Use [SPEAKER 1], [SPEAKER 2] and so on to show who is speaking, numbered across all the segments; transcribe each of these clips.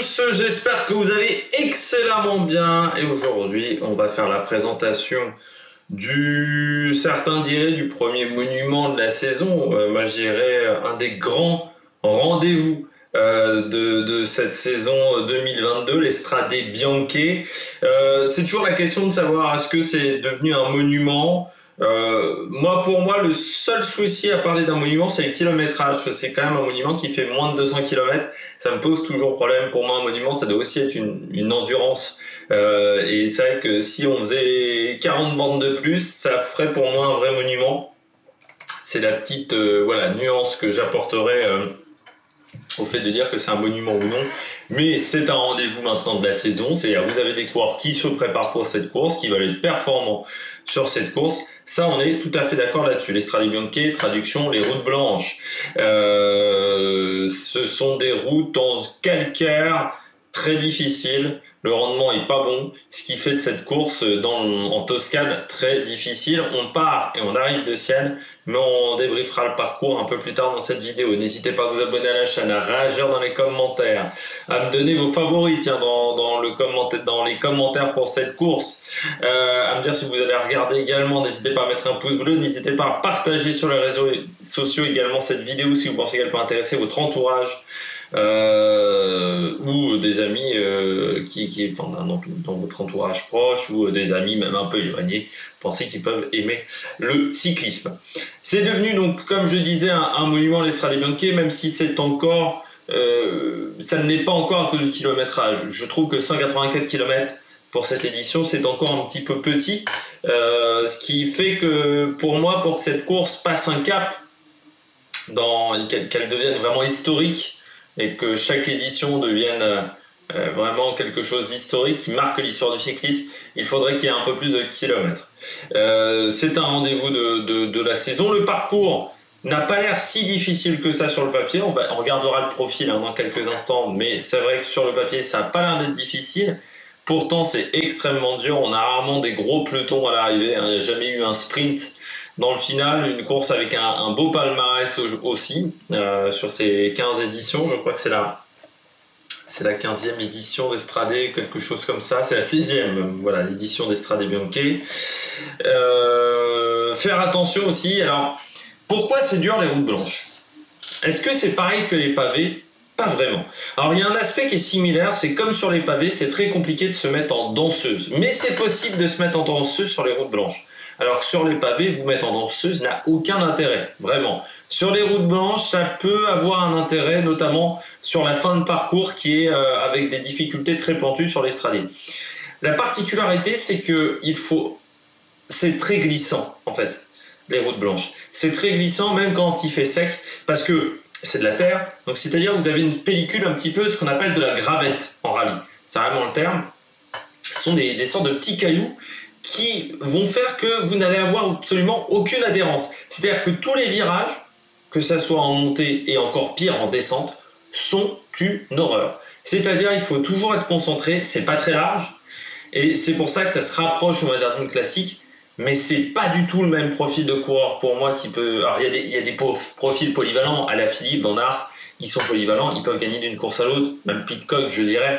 [SPEAKER 1] tous, j'espère que vous allez excellemment bien et aujourd'hui on va faire la présentation certains diraient du premier monument de la saison, moi je dirais un des grands rendez-vous de cette saison 2022, l'Strade Bianche. C'est toujours la question de savoir est-ce que c'est devenu un monument. Pour moi, le seul souci à parler d'un monument, c'est le kilométrage, parce que c'est quand même un monument qui fait moins de 200 km. Ça me pose toujours problème. Pour moi, un monument, ça doit aussi être une endurance. Et c'est vrai que si on faisait 40 bandes de plus, ça ferait pour moi un vrai monument. C'est la petite nuance que j'apporterais au fait de dire que c'est un monument ou non. Mais c'est un rendez-vous maintenant de la saison. C'est-à-dire vous avez des coureurs qui se préparent pour cette course, qui veulent être performants sur cette course. Ça, on est tout à fait d'accord là-dessus. Les Strade Bianche, traduction, les routes blanches. Ce sont des routes en calcaire très difficiles. Le rendement est pas bon, ce qui fait de cette course en Toscane très difficile. On part et on arrive de Sienne, mais on débriefera le parcours un peu plus tard dans cette vidéo. N'hésitez pas à vous abonner à la chaîne, à réagir dans les commentaires, à me donner vos favoris dans les commentaires pour cette course, à me dire si vous allez regarder également. N'hésitez pas à mettre un pouce bleu, n'hésitez pas à partager sur les réseaux sociaux également cette vidéo si vous pensez qu'elle peut intéresser votre entourage. Ou des amis dans votre entourage proche ou des amis même un peu éloignés, pensez qu'ils peuvent aimer le cyclisme. C'est devenu donc, comme je disais, un monument, les Strade Bianche, même si c'est encore ça ne l'est pas encore à cause du kilométrage. Je trouve que 184 km pour cette édition, c'est encore un petit peu petit, ce qui fait que pour moi, pour que cette course passe un cap, qu'elle devienne vraiment historique, et que chaque édition devienne vraiment quelque chose d'historique qui marque l'histoire du cyclisme, il faudrait qu'il y ait un peu plus de kilomètres. C'est un rendez-vous de la saison. Le parcours n'a pas l'air si difficile que ça sur le papier. On regardera le profil dans quelques instants, mais c'est vrai que sur le papier, ça n'a pas l'air d'être difficile. Pourtant, c'est extrêmement dur. On a rarement des gros pelotons à l'arrivée. Il n'y a jamais eu un sprint dans le final, une course avec un beau palmarès aussi, sur ces 15 éditions. Je crois que c'est la 15e édition d'Estrade, quelque chose comme ça. C'est la 16e, voilà, l'édition d'Estrade Bianche. Faire attention aussi. Alors, pourquoi c'est dur les routes blanches? Est-ce que c'est pareil que les pavés? Pas vraiment. Alors il y a un aspect qui est similaire, c'est comme sur les pavés, c'est très compliqué de se mettre en danseuse. Mais c'est possible de se mettre en danseuse sur les routes blanches. Alors que sur les pavés, vous mettre en danseuse n'a aucun intérêt, vraiment. Sur les routes blanches, ça peut avoir un intérêt, notamment sur la fin de parcours qui est avec des difficultés très pointues sur l'Estrade. La particularité, c'est que c'est très glissant en fait, les routes blanches. C'est très glissant même quand il fait sec, parce que c'est de la terre, donc c'est-à-dire que vous avez une pellicule un petit peu, ce qu'on appelle de la gravette en rallye. C'est vraiment le terme. Ce sont des sortes de petits cailloux qui vont faire que vous n'allez avoir absolument aucune adhérence. C'est-à-dire que tous les virages, que ça soit en montée et encore pire en descente, sont une horreur. C'est-à-dire il faut toujours être concentré, c'est pas très large, et c'est pour ça que ça se rapproche, on va dire, d'une classique, mais c'est pas du tout le même profil de coureur pour moi qui peut... Alors il y a des profils polyvalents, à la Philippe, Van Aert, ils sont polyvalents, ils peuvent gagner d'une course à l'autre, même Pidcock je dirais,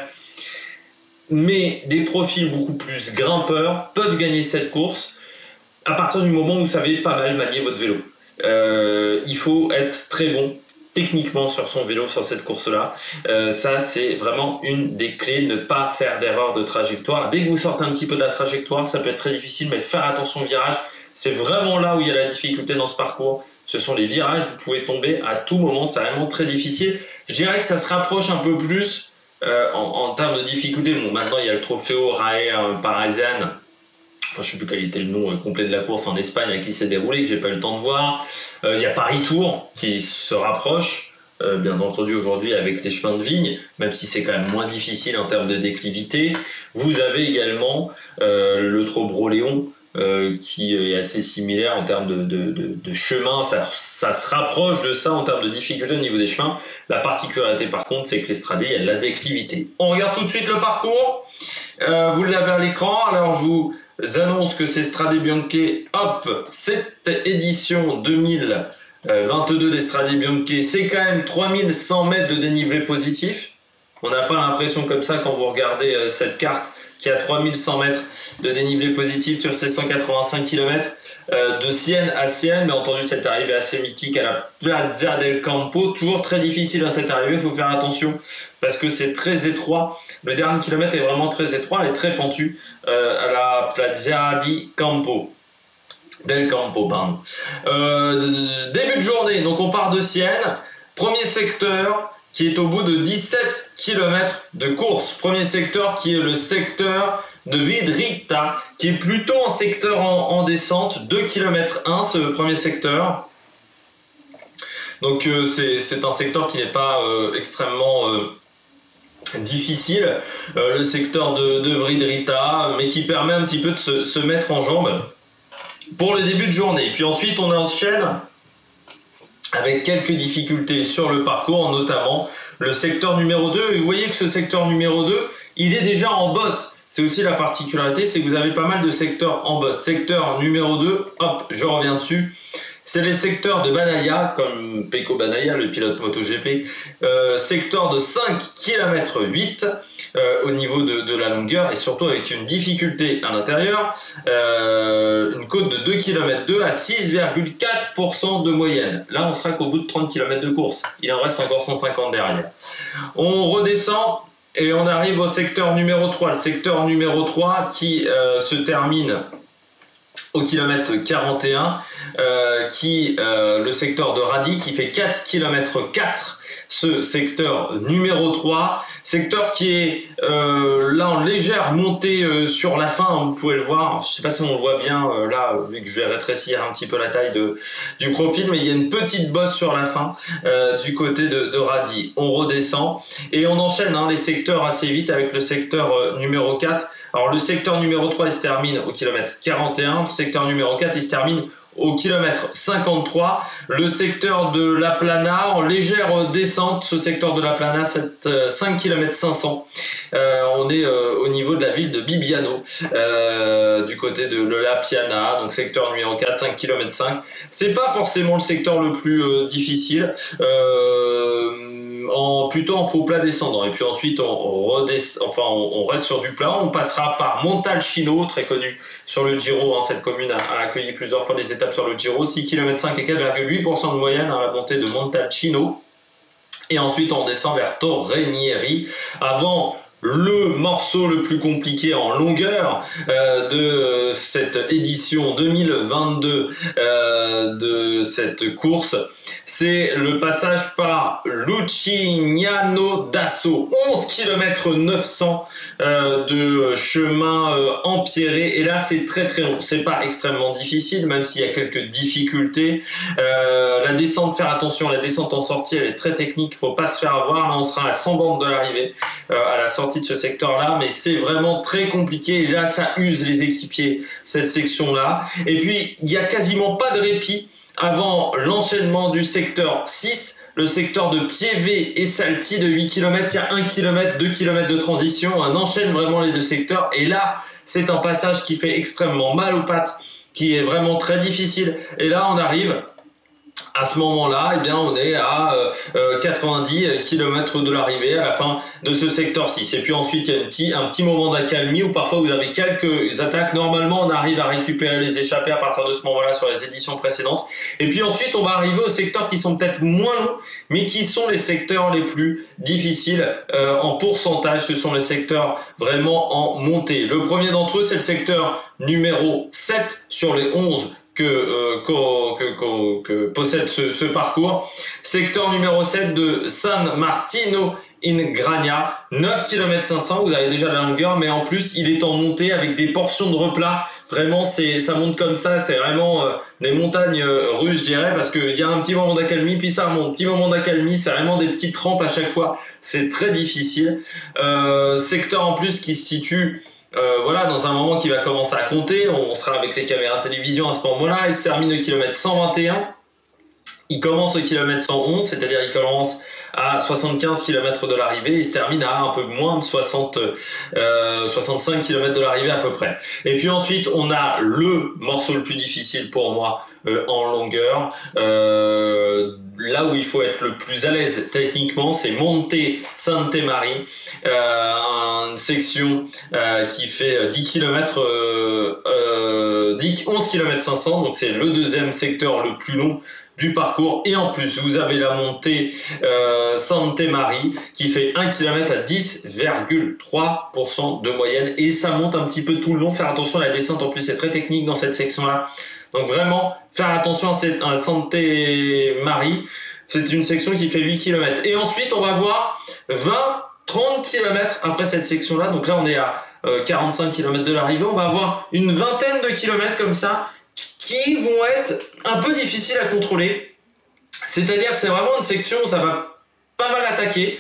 [SPEAKER 1] mais des profils beaucoup plus grimpeurs peuvent gagner cette course à partir du moment où vous savez pas mal manier votre vélo. Il faut être très bon techniquement sur son vélo sur cette course-là. Ça, c'est vraiment une des clés, ne pas faire d'erreur de trajectoire. Dès que vous sortez un petit peu de la trajectoire, ça peut être très difficile, mais faire attention au virage, c'est vraiment là où il y a la difficulté dans ce parcours. Ce sont les virages, vous pouvez tomber à tout moment, c'est vraiment très difficile. Je dirais que ça se rapproche un peu plus en termes de difficulté. Bon, maintenant, il y a le Trofeo Rae Parisian. Enfin, je ne sais plus quel était le nom complet de la course en Espagne à qui s'est déroulé, que j'ai pas eu le temps de voir. Il y a Paris Tour qui se rapproche, bien entendu aujourd'hui avec les chemins de vigne, même si c'est quand même moins difficile en termes de déclivité. Vous avez également le Trobro-Léon qui est assez similaire en termes de chemin. Ça se rapproche de ça en termes de difficulté au niveau des chemins. La particularité par contre, c'est que l'Estrade, il y a de la déclivité. On regarde tout de suite le parcours. Vous l'avez à l'écran. Alors je vous annonce que c'est Strade Bianche, hop, cette édition 2022 d'Estrade Bianche, c'est quand même 3100 mètres de dénivelé positif. On n'a pas l'impression comme ça quand vous regardez cette carte qui a 3100 mètres de dénivelé positif sur ces 185 km de Sienne à Sienne. Bien entendu, cette arrivée assez mythique à la Piazza del Campo, toujours très difficile à cette arrivée, il faut faire attention parce que c'est très étroit. Le dernier kilomètre est vraiment très étroit et très pentu à la Piazza di Campo. Del Campo, pardon. Début de journée, donc on part de Sienne, premier secteur qui est au bout de 17 km de course. Premier secteur qui est le secteur de Vidrita, qui est plutôt un secteur en descente, 2 km 1 ce premier secteur. Donc c'est un secteur qui n'est pas extrêmement difficile, le secteur de Vidrita, mais qui permet un petit peu de se mettre en jambes pour le début de journée. Puis ensuite on enchaîne avec quelques difficultés sur le parcours, notamment le secteur numéro 2. Et vous voyez que ce secteur numéro 2, il est déjà en bosse. C'est aussi la particularité, c'est que vous avez pas mal de secteurs en bosse. Secteur numéro 2, hop, je reviens dessus. C'est les secteurs de Banaya, comme Pecco Banaya, le pilote MotoGP. Secteur de 5 km 8 au niveau de la longueur et surtout avec une difficulté à l'intérieur. Une côte de 2 km 2 à 6,4% de moyenne. Là, on sera qu'au bout de 30 km de course. Il en reste encore 150 derrière. On redescend et on arrive au secteur numéro 3. Le secteur numéro 3 qui se termine au kilomètre 41, le secteur de Radi qui fait 4 km 4, ce secteur numéro 3, secteur qui est là en légère montée sur la fin, vous pouvez le voir, je sais pas si on le voit bien là, vu que je vais rétrécir un petit peu la taille du profil, mais il y a une petite bosse sur la fin du côté de Radi. On redescend et on enchaîne les secteurs assez vite avec le secteur numéro 4. Alors le secteur numéro 3 il se termine au kilomètre 41, le secteur numéro 4 il se termine au kilomètre 53, le secteur de la Plana en légère descente, ce secteur de la Plana, 5 km 500, on est au niveau de la ville de Bibbiano, du côté de la Piana, donc secteur numéro 4, 5 km 5, c'est pas forcément le secteur le plus difficile, plutôt en faux plat descendant, et puis ensuite on reste sur du plat, on passera par Montalcino, très connu sur le Giro, cette commune a accueilli plusieurs fois des étapes sur le Giro, 6 km 5 et 4,8% de moyenne à la montée de Montalcino, et ensuite on descend vers Torre Ranieri avant le morceau le plus compliqué en longueur de cette édition 2022 de cette course. C'est le passage par Lucignano d'Asso, 11 km 900 de chemin empierré, et là c'est très très long, c'est pas extrêmement difficile même s'il y a quelques difficultés. La descente, faire attention, la descente en sortie elle est très technique, faut pas se faire avoir, là on sera à 100 bandes de l'arrivée à la sortie de ce secteur là, mais c'est vraiment très compliqué et là ça use les équipiers cette section là, et puis il y a quasiment pas de répit avant l'enchaînement du secteur 6, le secteur de Pieve et Salti de 8 km, il y a 1 km, 2 km de transition, on enchaîne vraiment les deux secteurs, et là c'est un passage qui fait extrêmement mal aux pattes, qui est vraiment très difficile, et là on arrive à ce moment-là, on est à 90 km de l'arrivée à la fin de ce secteur 6. Et puis ensuite, il y a un petit moment d'accalmie où parfois vous avez quelques attaques. Normalement, on arrive à récupérer les échappées à partir de ce moment-là sur les éditions précédentes. Et puis ensuite, on va arriver aux secteurs qui sont peut-être moins longs, mais qui sont les secteurs les plus difficiles en pourcentage. Ce sont les secteurs vraiment en montée. Le premier d'entre eux, c'est le secteur numéro 7 sur les 11 que possède ce parcours. Secteur numéro 7 de San Martino in Grania, 9 km 500, vous avez déjà la longueur, mais en plus il est en montée avec des portions de replat. Vraiment, ça monte comme ça, c'est vraiment les montagnes russes, je dirais, parce qu'il y a un petit moment d'accalmie, puis ça remonte, petit moment d'accalmie, c'est vraiment des petites rampes à chaque fois, c'est très difficile. Secteur en plus qui se situe dans un moment qui va commencer à compter, on sera avec les caméras de télévision à ce moment-là, il se termine au kilomètre 121, il commence au kilomètre 111, c'est-à-dire il commence à 75 km de l'arrivée, il se termine à un peu moins de 65 km de l'arrivée à peu près. Et puis ensuite, on a le morceau le plus difficile pour moi en longueur. Là où il faut être le plus à l'aise techniquement, c'est Monte Sante Marie, une section qui fait 10 km, 11 km 500, donc c'est le deuxième secteur le plus long du parcours, et en plus vous avez la montée Sante Marie qui fait 1 km à 10,3% de moyenne, et ça monte un petit peu tout le long. Faire attention à la descente, en plus c'est très technique dans cette section là, donc vraiment faire attention à Sante Marie. C'est une section qui fait 8 km, et ensuite on va voir 20-30 km après cette section là, donc là on est à 45 km de l'arrivée, on va avoir une vingtaine de kilomètres comme ça qui vont être un peu difficiles à contrôler. C'est-à-dire que c'est vraiment une section où ça va pas mal attaquer,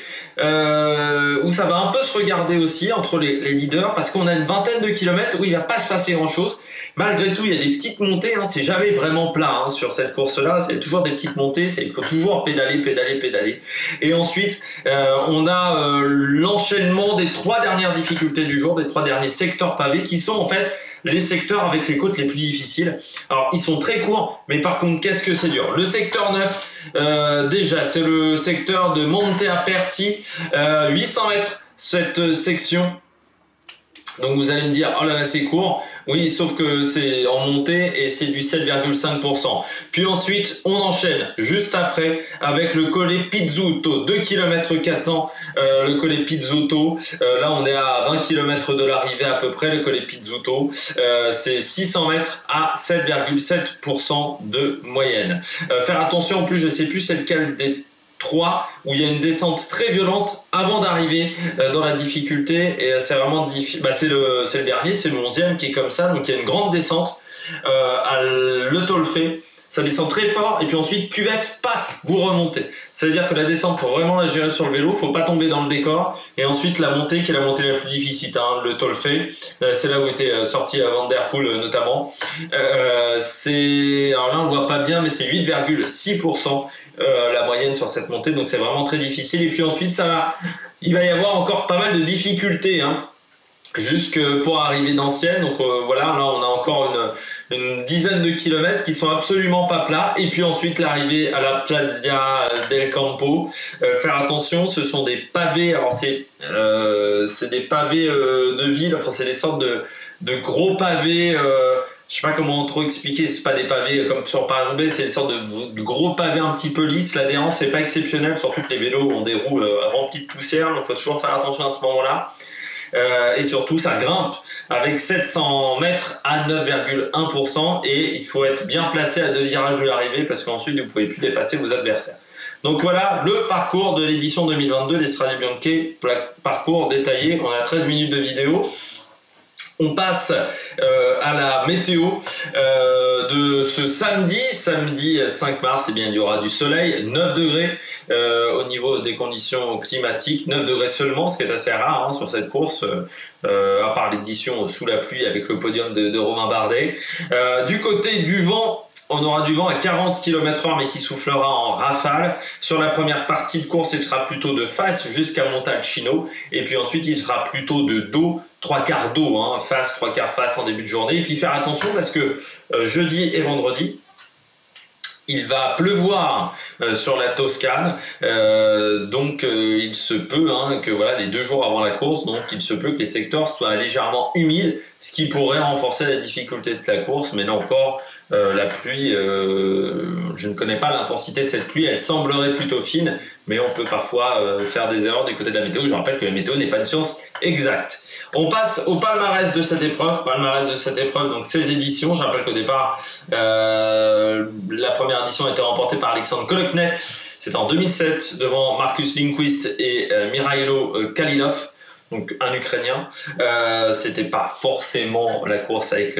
[SPEAKER 1] où ça va un peu se regarder aussi entre les leaders, parce qu'on a une vingtaine de kilomètres où il va pas se passer grand-chose. Malgré tout, il y a des petites montées, hein, c'est jamais vraiment plat sur cette course-là, c'est toujours des petites montées, il faut toujours pédaler. Et ensuite, on a l'enchaînement des 3 dernières difficultés du jour, des 3 derniers secteurs pavés, qui sont en fait les secteurs avec les côtes les plus difficiles. Alors, ils sont très courts, mais par contre, qu'est-ce que c'est dur. Le secteur 9, déjà, c'est le secteur de Monte Aperti, 800 mètres, cette section. Donc vous allez me dire, oh là là, c'est court. Oui, sauf que c'est en montée et c'est du 7,5%. Puis ensuite, on enchaîne juste après avec le Colle Pizzuto, 2 km 400. Le Colle Pizzuto, là on est à 20 km de l'arrivée à peu près. Le Colle Pizzuto, c'est 600 mètres à 7,7% de moyenne. Faire attention, en plus, je sais plus c'est lequel des 3 où il y a une descente très violente avant d'arriver dans la difficulté, et c'est vraiment c'est le dernier, c'est le 11e qui est comme ça, donc il y a une grande descente à le Tolfe, ça descend très fort, et puis ensuite cuvette, paf, vous remontez. Ça veut dire que la descente, pour vraiment la gérer sur le vélo, faut pas tomber dans le décor, et ensuite la montée qui est la montée la plus difficile, le Tolfe, c'est là où était sorti Van Der Poel notamment, alors là on le voit pas bien, mais c'est 8,6% la moyenne sur cette montée, donc c'est vraiment très difficile. Et puis ensuite il va y avoir encore pas mal de difficultés jusque pour arriver d'Ancienne, donc voilà, là on a encore une dizaine de kilomètres qui sont absolument pas plats, et puis ensuite l'arrivée à la Plaza del Campo. Faire attention, ce sont des pavés, alors c'est des pavés de ville, enfin c'est des sortes de gros pavés, je sais pas comment trop expliquer, c'est pas des pavés comme sur Paris-Roubaix, c'est des sortes de gros pavés un petit peu lisses. L'adhérence c'est pas exceptionnel, surtout que les vélos ont des roues remplies de poussière, donc faut toujours faire attention à ce moment-là. Et surtout ça grimpe avec 700 mètres à 9,1%, et il faut être bien placé à 2 virages de l'arrivée, parce qu'ensuite vous pouvez plus dépasser vos adversaires. Donc voilà le parcours de l'édition 2022 des Strade Bianche, parcours détaillé. On a 13 minutes de vidéo. On passe à la météo de ce samedi 5 mars. Eh bien, il y aura du soleil, 9 degrés au niveau des conditions climatiques, 9 degrés seulement, ce qui est assez rare sur cette course, à part l'édition sous la pluie avec le podium de Romain Bardet. Du côté du vent, on aura du vent à 40 km/h, mais qui soufflera en rafale. Sur la première partie de course, il sera plutôt de face jusqu'à Montalcino, et puis ensuite il sera plutôt de dos, 3/4 dos, face, 3/4 face en début de journée. Et puis faire attention, parce que jeudi et vendredi, il va pleuvoir sur la Toscane, donc il se peut que voilà, les 2 jours avant la course, donc il se peut que les secteurs soient légèrement humides, ce qui pourrait renforcer la difficulté de la course. Mais là encore, la pluie, je ne connais pas l'intensité de cette pluie, elle semblerait plutôt fine, mais on peut parfois faire des erreurs du côté de la météo. Je rappelle que la météo n'est pas une science exacte. On passe au palmarès de cette épreuve. Donc 16 éditions. Je rappelle qu'au départ, la première édition a été remportée par Alexandre Koloknev. C'était en 2007 devant Marcus Lindqvist et Mikhailo Kalilov, donc un Ukrainien. C'était pas forcément la course avec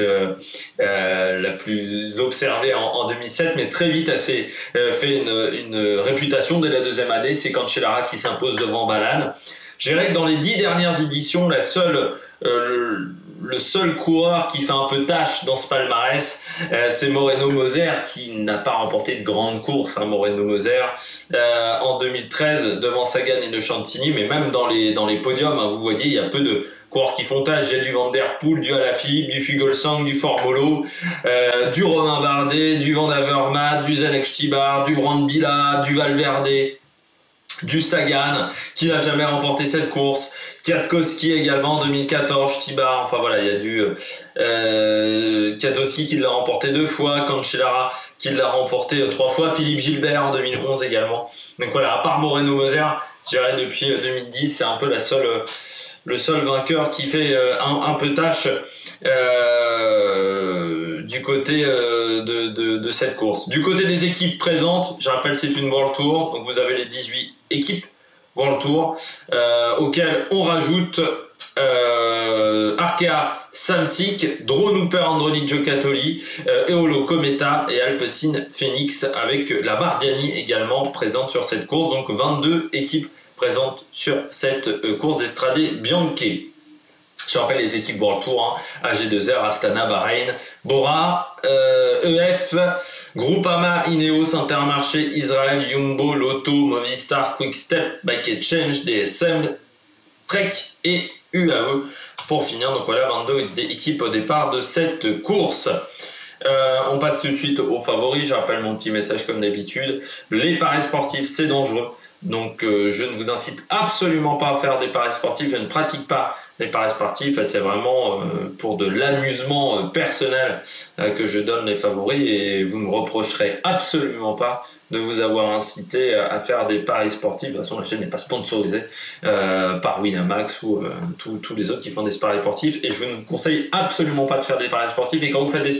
[SPEAKER 1] la plus observée en 2007, mais très vite elle s'est fait une réputation dès la 2e année. C'est Cancellara qui s'impose devant Balan. Je dirais que dans les 10 dernières éditions, la seule le seul coureur qui fait un peu tâche dans ce palmarès, c'est Moreno Moser, qui n'a pas remporté de grandes courses, hein, Moreno Moser, en 2013 devant Sagan et Nechantini, mais même dans les podiums, hein, vous voyez, il y a peu de coureurs qui font tâche. Il y a du Van Der Poel, du Alaphilippe, du Fugelsang, du Formolo, du Romain Bardet, du Van Avermaet, du Zdenek Stybar, du Brambilla, du Valverde, du Sagan, qui n'a jamais remporté cette course, Kwiatkowski également en 2014, Stybar, enfin voilà, il y a du Kwiatkowski qui l'a remporté 2 fois, Cancellara qui l'a remporté 3 fois, Philippe Gilbert en 2011 également. Donc voilà, à part Moreno Moser, je dirais depuis 2010, c'est un peu le seul vainqueur qui fait un peu tâche du côté de cette course. Du côté des équipes présentes, je rappelle, c'est une World Tour, donc vous avez les 18 équipes World Tour, auxquelles on rajoute Arkea Samsic, Drone Hooper Androni Giocattoli, Eolo Cometa et Alpecin Phoenix, avec la Bardiani également présente sur cette course, donc 22 équipes présentes sur cette course d'Estrade Bianche. Je rappelle les équipes World Tour, hein, AG2R, Astana, Bahreïn, Bora, EF, Groupama, Ineos, Intermarché, Israël, Jumbo, Lotto, Movistar, Quickstep, Bike Exchange, DSM, Trek et UAE pour finir. Donc voilà, 22 équipes au départ de cette course. On passe tout de suite aux favoris. Je rappelle mon petit message comme d'habitude. Les paris sportifs, c'est dangereux. Donc je ne vous incite absolument pas à faire des paris sportifs. Je ne pratique pas les paris sportifs. C'est vraiment pour de l'amusement personnel que je donne les favoris. Et vous ne me reprocherez absolument pas de vous avoir incité à faire des paris sportifs. De toute façon, la chaîne n'est pas sponsorisée par Winamax ou tous les autres qui font des paris sportifs. Et je ne vous conseille absolument pas de faire des paris sportifs. Et quand vous faites des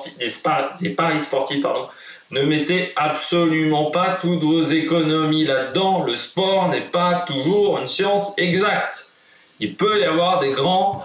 [SPEAKER 1] paris sportifs, ne mettez absolument pas toutes vos économies là-dedans. Le sport n'est pas toujours une science exacte. Il peut y avoir des grandes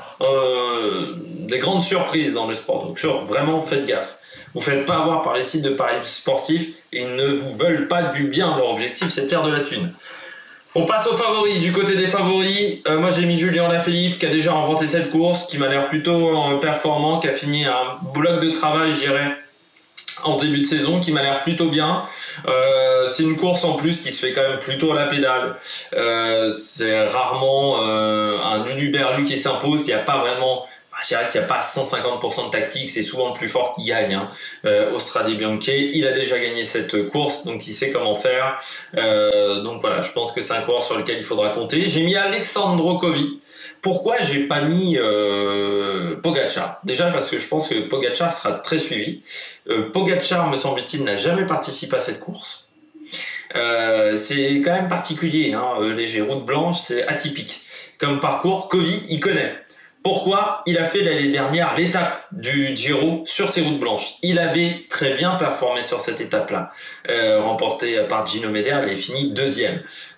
[SPEAKER 1] surprises dans le sport. Donc vraiment, faites gaffe. Vous ne faites pas avoir par les sites de paris sportifs. Ils ne vous veulent pas du bien. Leur objectif, c'est de faire de la thune. On passe aux favoris. Du côté des favoris, moi j'ai mis Julien Alaphilippe qui a déjà remporté cette course, qui m'a l'air plutôt performant, qui a fini un bloc de travail, je dirais, en ce début de saison, qui m'a l'air plutôt bien. C'est une course en plus qui se fait quand même plutôt à la pédale. C'est rarement un uluberlu qui s'impose. Il n'y a pas vraiment, je dirais qu'il n'y a pas 150% de tactique. C'est souvent le plus fort qui gagne, au Strade Bianche. Il a déjà gagné cette course, donc il sait comment faire. Donc voilà, je pense que c'est un coureur sur lequel il faudra compter. J'ai mis Alexandro Covi. Pourquoi j'ai pas mis Pogačar? Déjà parce que je pense que Pogačar sera très suivi. Pogačar, me semble-t-il, n'a jamais participé à cette course. C'est quand même particulier, les routes blanches, c'est atypique. Comme parcours, Covi, il connaît. Pourquoi? Il a fait l'année dernière l'étape du Giro sur ces routes blanches. Il avait très bien performé sur cette étape-là, remportée par Gino Meder, il est fini 2e.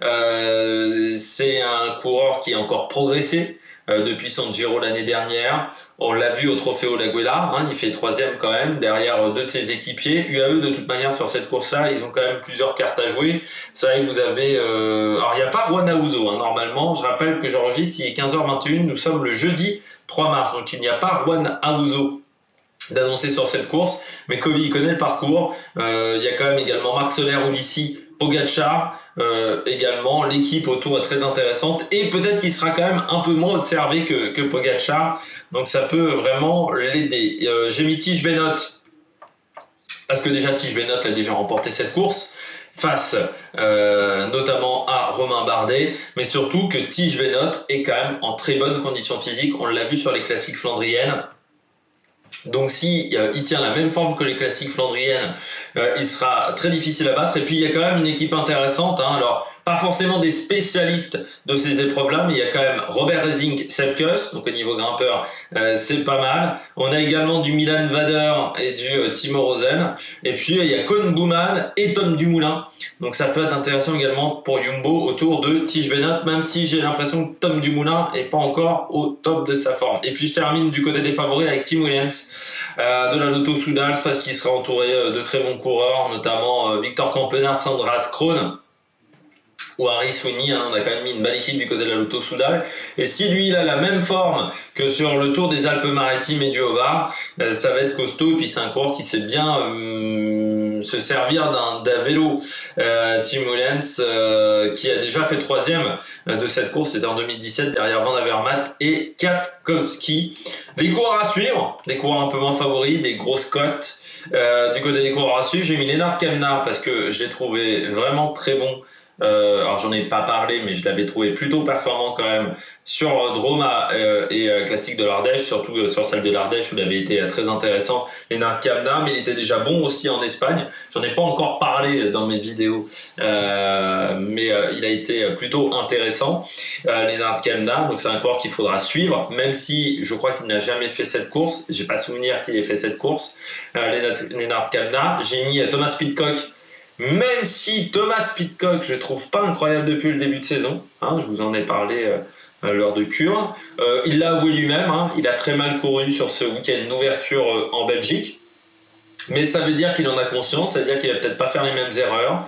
[SPEAKER 1] C'est un coureur qui a encore progressé depuis son Giro l'année dernière. On l'a vu au Trofeo Laguela, il fait 3e quand même, derrière 2 de ses équipiers. UAE, de toute manière, sur cette course-là, ils ont quand même plusieurs cartes à jouer. C'est vrai que vous avez... Alors, il n'y a pas Juan Ayuso, normalement. Je rappelle que j'enregistre, il est 15h21, nous sommes le jeudi 3 mars. Donc, il n'y a pas Juan Ayuso d'annoncer sur cette course. Mais Covi, il connaît le parcours. Il y a quand même également Marc Soler, Ulissi, Pogačar également. L'équipe autour est très intéressante et peut-être qu'il sera quand même un peu moins observé que Pogačar, donc ça peut vraiment l'aider. J'ai mis Tish Benoot parce que déjà Tish Benoot a déjà remporté cette course face notamment à Romain Bardet, mais surtout que Tish Benoot est quand même en très bonne condition physique. On l'a vu sur les classiques flandriennes. Donc si il tient la même forme que les classiques flandriennes, il sera très difficile à battre. Et puis il y a quand même une équipe intéressante, alors pas forcément des spécialistes de ces épreuves-là, mais il y a quand même Robert Resing, Sepkus, donc au niveau grimpeur, c'est pas mal. On a également du Milan Vader et du Timo Rosen. Et puis il y a Koen Bouman et Tom Dumoulin. Donc ça peut être intéressant également pour Jumbo autour de Tish Benoot, même si j'ai l'impression que Tom Dumoulin est pas encore au top de sa forme. Et puis je termine du côté des favoris avec Tim Williams de la Lotto Soudal, parce qu'il sera entouré de très bons coureurs, notamment Victor Campenaerts, Sandras Krohn. ou Harry Sweeney, hein, on a quand même mis une belle équipe du côté de la Lotto Soudal. Et si lui il a la même forme que sur le Tour des Alpes-Maritimes et du Haut-Var, ça va être costaud. Et puis c'est un coureur qui sait bien se servir d'un vélo. Tim Wellens qui a déjà fait 3e de cette course, c'était en 2017 derrière Van Avermaet et Kwiatkowski. Des coureurs à suivre, des coureurs un peu moins favoris, des grosses cotes. Du côté des coureurs à suivre, j'ai mis Lennart Kemna parce que je l'ai trouvé vraiment très bon. Alors j'en ai pas parlé, mais je l'avais trouvé plutôt performant quand même sur Droma et classique de l'Ardèche, surtout sur celle de l'Ardèche où il avait été très intéressant, Lennart Kemna, mais il était déjà bon aussi en Espagne. J'en ai pas encore parlé dans mes vidéos, mais il a été plutôt intéressant, Lennart Kemna. Donc c'est un coureur qu'il faudra suivre, même si je crois qu'il n'a jamais fait cette course. J'ai pas souvenir qu'il ait fait cette course. Lennart Kemna. J'ai mis Thomas Pidcock. Même si Thomas Pidcock, je trouve pas incroyable depuis le début de saison, hein, je vous en ai parlé lors de Kurn, il l'a avoué lui-même, hein, il a très mal couru sur ce week-end d'ouverture en Belgique, mais ça veut dire qu'il en a conscience, ça veut dire qu'il va peut-être pas faire les mêmes erreurs.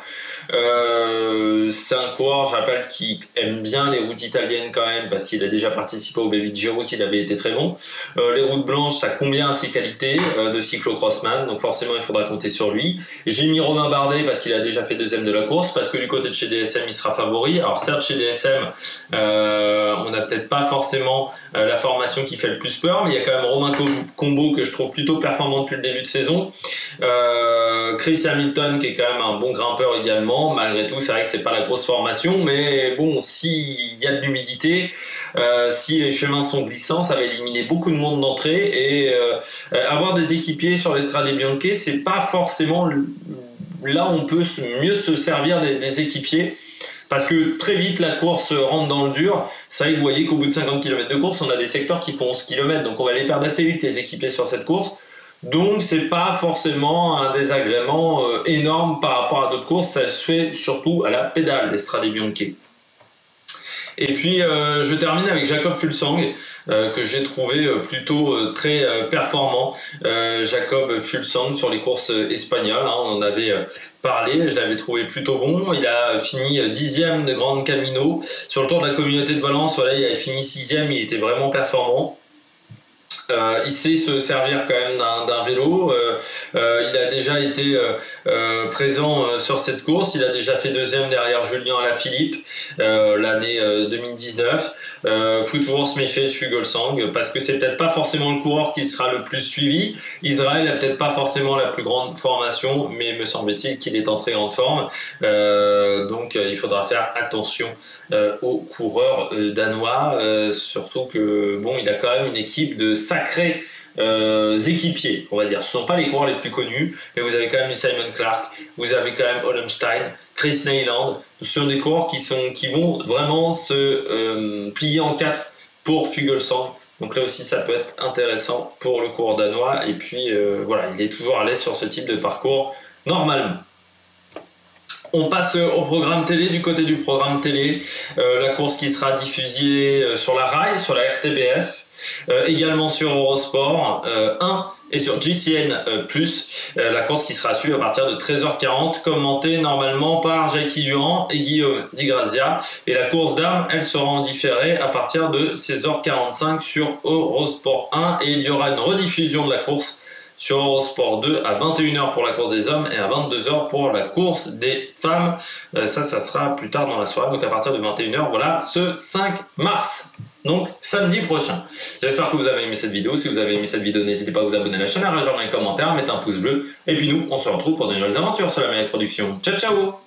[SPEAKER 1] C'est un coureur, je rappelle, qui aime bien les routes italiennes quand même, parce qu'il a déjà participé au Baby Giro, qu'il avait été très bon. Les routes blanches, ça combien ses qualités de cyclo-crossman, donc forcément il faudra compter sur lui. J'ai mis Romain Bardet parce qu'il a déjà fait 2e de la course, parce que du côté de chez DSM il sera favori. Alors certes chez DSM on n'a peut-être pas forcément la formation qui fait le plus peur, mais il y a quand même Romain Combo que je trouve plutôt performant depuis le début de saison. Chris Hamilton qui est quand même un bon grimpeur également. Malgré tout, c'est vrai que c'est pas la grosse formation, mais bon, s'il y a de l'humidité, si les chemins sont glissants, ça va éliminer beaucoup de monde d'entrée, et avoir des équipiers sur l'Estrade Bianche, c'est pas forcément là où on peut mieux se servir des équipiers. Parce que très vite la course rentre dans le dur. C'est vrai que vous voyez qu'au bout de 50 km de course, on a des secteurs qui font 11 km, donc on va les perdre assez vite les équipiers sur cette course. Donc c'est pas forcément un désagrément énorme par rapport à d'autres courses, ça se fait surtout à la pédale l'Estrade Bianche. Et puis je termine avec Jakob Fuglsang que j'ai trouvé plutôt très performant. Jakob Fuglsang sur les courses espagnoles, hein, on en avait parlé, je l'avais trouvé plutôt bon. Il a fini 10e de Grand Camino. Sur le Tour de la Communauté de Valence, voilà, il avait fini 6e, il était vraiment performant. Il sait se servir quand même d'un vélo. Il a déjà été présent sur cette course. Il a déjà fait 2e derrière Julien Alaphilippe l'année 2019. Faut toujours se méfier de Fuglsang parce que c'est peut-être pas forcément le coureur qui sera le plus suivi. Israël a peut-être pas forcément la plus grande formation, mais me semble-t-il qu'il est en très grande forme. Donc il faudra faire attention aux coureurs danois, surtout que bon, il a quand même une équipe de sacrés équipiers, on va dire. Ce ne sont pas les coureurs les plus connus, mais vous avez quand même Simon Clark, vous avez quand même Hollenstein, Chris Neyland. Ce sont des coureurs qui vont vraiment se plier en 4 pour Fuglsang. Donc là aussi, ça peut être intéressant pour le coureur danois. Et puis voilà, il est toujours à l'aise sur ce type de parcours normalement. On passe au programme télé. Du côté du programme télé, la course qui sera diffusée sur la RAI, sur la RTBF, également sur Eurosport 1 et sur GCN+, la course qui sera suivie à partir de 13h40, commentée normalement par Jackie Durand et Guillaume Di Grazia. Et la course d'armes, elle sera en différé à partir de 16h45 sur Eurosport 1, et il y aura une rediffusion de la course sur Eurosport 2 à 21h pour la course des hommes et à 22h pour la course des femmes. Ça sera plus tard dans la soirée, donc à partir de 21h, voilà, ce 5 mars. Donc samedi prochain. J'espère que vous avez aimé cette vidéo. Si vous avez aimé cette vidéo, n'hésitez pas à vous abonner à la chaîne, à réagir dans les commentaires, à mettre un pouce bleu. Et puis nous, on se retrouve pour de nouvelles aventures sur la Meilleure Production. Ciao ciao.